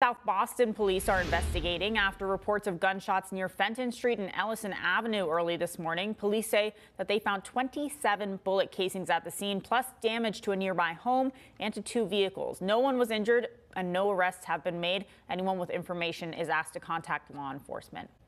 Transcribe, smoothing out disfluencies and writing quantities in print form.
South Boston police are investigating after reports of gunshots near Fenton Street and Ellison Avenue early this morning. Police say that they found 27 bullet casings at the scene, plus damage to a nearby home and to 2 vehicles. No one was injured and no arrests have been made. Anyone with information is asked to contact law enforcement.